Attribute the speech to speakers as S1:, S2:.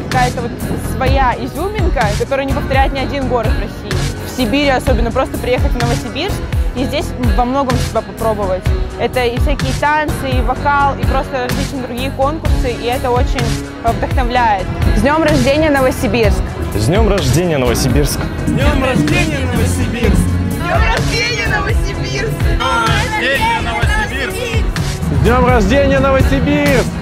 S1: какая-то вот своя изюминка, которую не повторяет ни один город в России. В Сибири особенно просто приехать в Новосибирск и здесь во многом себя попробовать. Это и всякие танцы, и вокал, и просто различные другие конкурсы, и это очень вдохновляет. С днем рождения, Новосибирск!
S2: С днем рождения, Новосибирск!
S3: С днем рождения, Новосибирск!
S4: С днем рождения, Новосибирск!
S3: С днем рождения, Новосибирск!
S2: С днем рождения, Новосибирск!